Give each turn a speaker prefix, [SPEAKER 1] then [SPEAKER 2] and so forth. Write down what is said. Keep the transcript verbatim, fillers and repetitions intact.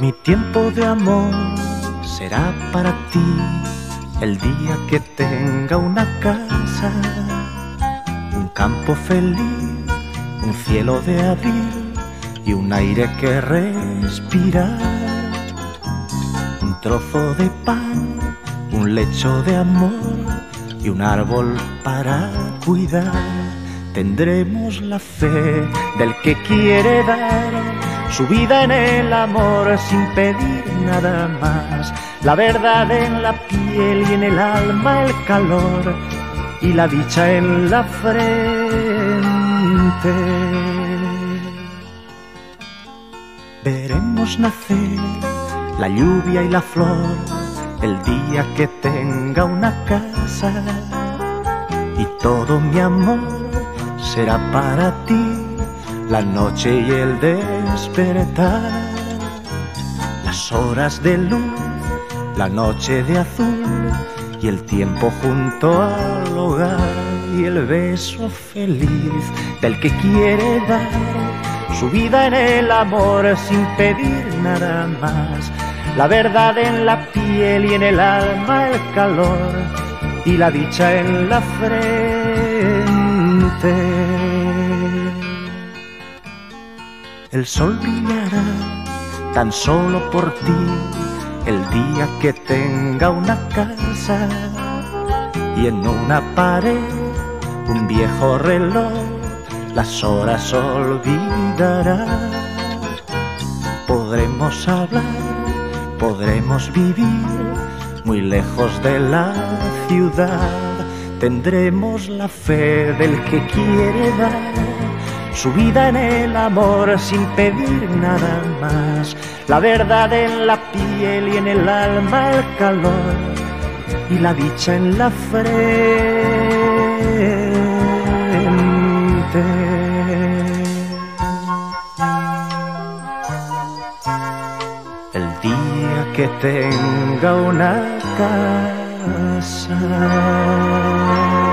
[SPEAKER 1] Mi tiempo de amor será para ti el día que tenga una casa, un campo feliz, un cielo de abril y un aire que respirar, un trozo de pan, un lecho de amor y un árbol para cuidar. Tendremos la fe del que quiere dar su vida en el amor sin pedir nada más, la verdad en la piel y en el alma el calor y la dicha en la frente. Veremos nacer la lluvia y la flor el día que tenga una casa, y todo mi amor será para ti la noche y el despertar, las horas de luz, la noche de azul y el tiempo junto al hogar y el beso feliz del que quiere dar su vida en el amor sin pedir nada más, la verdad en la piel y en el alma el calor y la dicha en la frente. El sol brillará tan solo por ti el día que tenga una casa, y en una pared un viejo reloj las horas olvidará. Podremos hablar, podremos vivir muy lejos de la ciudad. Tendremos la fe del que quiere dar su vida en el amor sin pedir nada más, la verdad en la piel y en el alma el calor y la dicha en la frente. El día que tenga una casa.